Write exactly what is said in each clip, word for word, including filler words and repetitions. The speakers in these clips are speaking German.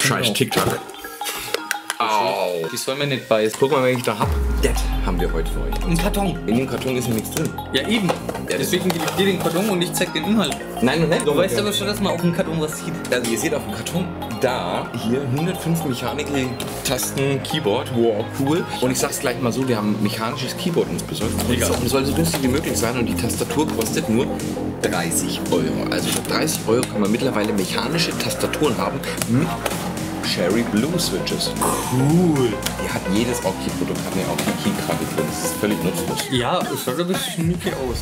Scheiß TikTok. Au. Die soll man nicht beißen. Guck mal, wenn ich da hab. Das haben wir heute für euch. Ein Karton. In dem Karton ist ja nichts drin. Ja, eben. Ja, deswegen gebe ich dir den Karton und ich zeig den Inhalt. Nein, nein, nein. Du weißt aber schon, dass man auf dem Karton was sieht. Also ihr seht auf dem Karton da hier hundertfünf Mechanical Tasten Keyboard. Wow, cool. Und ich sag's gleich mal so, wir haben ein mechanisches Keyboard uns besorgt. Und es soll, soll so günstig wie möglich sein und die Tastatur kostet nur dreißig Euro. Also für dreißig Euro kann man mittlerweile mechanische Tastaturen haben mit Cherry Blue Switches. Cool. Die hat jedes Orki-Produkt, hat eine Orki-Key-Karte drin. Das ist völlig nutzlos. Ja, es schaut ein bisschen schnieke aus.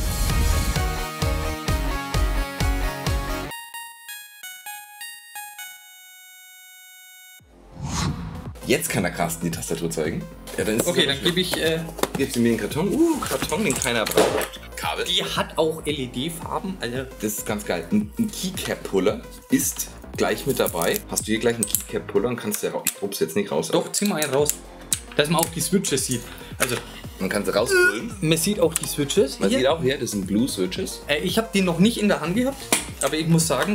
Jetzt kann der Carsten die Tastatur zeigen. Ja, dann ist Okay, dann gebe ich... Äh, Gibst du mir den Karton? Uh, Karton, den keiner braucht. Kabel. die hat auch L E D-Farben, Alter. Das ist ganz geil. Ein, ein Keycap-Puller ist gleich mit dabei. Hast du hier gleich einen Keycap-Puller und kannst du raus. Ich prob's jetzt nicht raus. Doch, zieh mal einen raus. Dass man auch die Switches sieht. Also, Man kann sie rauspullen. man sieht auch die Switches. Man hier. sieht auch hier, das sind Blue Switches. Äh, ich habe die noch nicht in der Hand gehabt, aber ich muss sagen,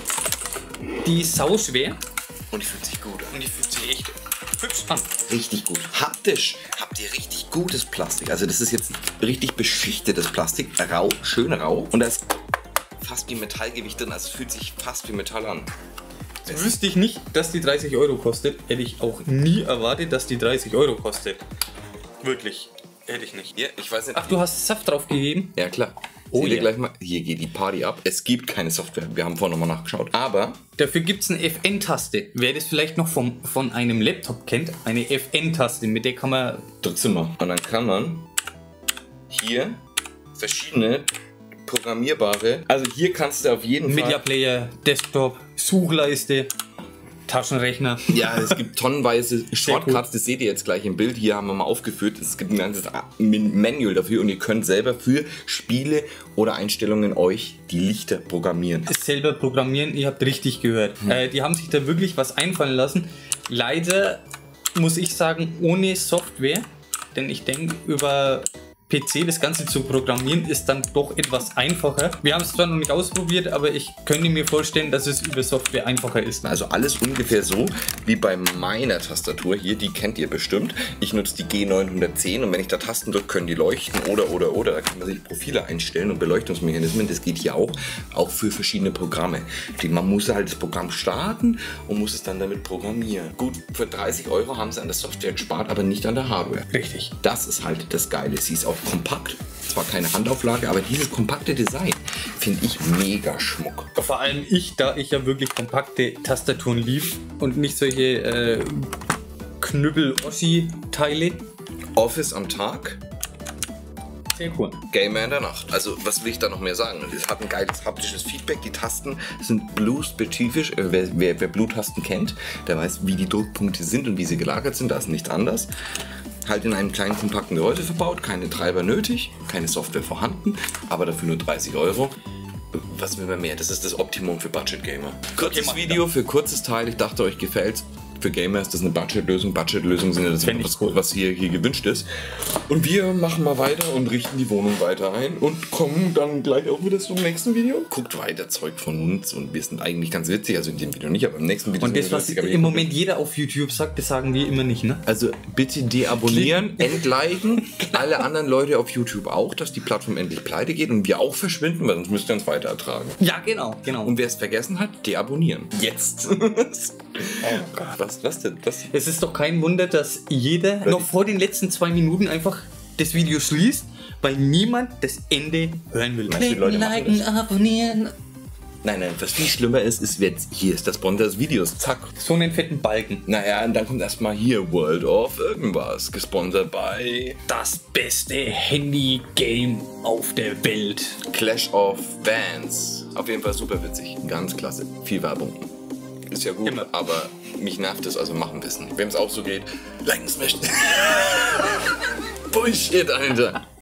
die ist sau schwer. Und die fühlt sich gut an. Und die fühlt sich echt hübsch an. Richtig gut. Haptisch habt ihr richtig gutes Plastik. Also das ist jetzt richtig beschichtetes Plastik. Rau, schön rau. Und da ist fast wie Metallgewicht drin. Also es fühlt sich fast wie Metall an. Das wüsste ich nicht, dass die dreißig Euro kostet. Hätte ich auch nie erwartet, dass die dreißig Euro kostet. Wirklich. Hätte ich nicht. Hier, ich weiß nicht. Ach, du hast Saft drauf gegeben? Ja, klar. Oh, Seht ihr ja. gleich mal. Hier geht die Party ab. Es gibt keine Software. Wir haben vorhin nochmal nachgeschaut. Aber Dafür gibt es eine F N-Taste. Wer das vielleicht noch vom, von einem Laptop kennt, eine F N-Taste, mit der kann man... drückst du mal. Und dann kann man hier verschiedene programmierbare. Also hier kannst du auf jeden Media Fall. Player, Desktop, Suchleiste, Taschenrechner. Ja, es gibt tonnenweise Shortcuts, das seht ihr jetzt gleich im Bild. Hier haben wir mal aufgeführt. Es gibt ein ganzes Manual dafür und ihr könnt selber für Spiele oder Einstellungen euch die Lichter programmieren. Selber programmieren, ihr habt richtig gehört. Hm. Äh, die haben sich da wirklich was einfallen lassen. Leider muss ich sagen, ohne Software, denn ich denke, über P C das Ganze zu programmieren ist dann doch etwas einfacher. Wir haben es zwar noch nicht ausprobiert, aber ich könnte mir vorstellen, dass es über Software einfacher ist. Also alles ungefähr so wie bei meiner Tastatur hier, die kennt ihr bestimmt. Ich nutze die G neunhundertzehn und wenn ich da Tasten drücke, können die leuchten oder oder oder. Da kann man sich Profile einstellen und Beleuchtungsmechanismen. Das geht hier auch, auch für verschiedene Programme. Die, man muss halt das Programm starten und muss es dann damit programmieren. Gut, für dreißig Euro haben sie an der Software gespart, aber nicht an der Hardware. Richtig. Das ist halt das Geile. Sie ist auch kompakt, zwar keine Handauflage, aber dieses kompakte Design finde ich mega schmuck. Vor allem ich, da ich ja wirklich kompakte Tastaturen lieb und nicht solche äh, Knüppel-Oschi-Teile. Office am Tag, Sehr cool. Gamer in der Nacht. Also was will ich da noch mehr sagen? Es hat ein geiles haptisches Feedback. Die Tasten sind Blue-spezifisch. Äh, wer, wer, wer Blue-Tasten kennt, der weiß, wie die Druckpunkte sind und wie sie gelagert sind. Da ist nichts anders. Halt in einem kleinen kompakten Gehäuse verbaut, keine Treiber nötig, keine Software vorhanden, aber dafür nur dreißig Euro. Was will man mehr? Das ist das Optimum für Budget Gamer. Kurzes Okay, Video für kurzes Teil. Ich dachte, euch gefällt's. Für Gamer ist das eine Budgetlösung. Budgetlösungen sind ja das, Fänd ich was, cool. was hier, hier gewünscht ist. Und wir machen mal weiter und richten die Wohnung weiter ein und kommen dann gleich auch wieder zum nächsten Video. Guckt weiter Zeug von uns und wir sind eigentlich ganz witzig. Also in dem Video nicht, aber im nächsten Video Und sind das, wir was lustig, aber im Moment jeder auf YouTube sagt, das sagen wir immer nicht, ne? also bitte deabonnieren, entliken, alle anderen Leute auf YouTube auch, dass die Plattform endlich pleite geht und wir auch verschwinden, weil sonst müsst ihr uns weiter ertragen. Ja, genau, genau. Und wer es vergessen hat, deabonnieren. Jetzt. Oh Gott, was, was denn? Was? Es ist doch kein Wunder, dass jeder noch vor den letzten zwei Minuten einfach das Video schließt, weil niemand das Ende hören will. Meinst du, die Leute machen liken, das? abonnieren. Nein, nein, was viel schlimmer ist, ist jetzt, hier ist der Sponsor des Videos, zack. So einen fetten Balken. Naja, und dann kommt erstmal hier World of irgendwas, gesponsert bei Das beste Handy-Game auf der Welt. Clash of Bands. Auf jeden Fall super witzig, ganz klasse, viel Werbung. Ist ja gut, Immer. aber mich nervt es, also machen wir es nicht. Wem es auch so geht, liken es möchten. Bullshit, Alter.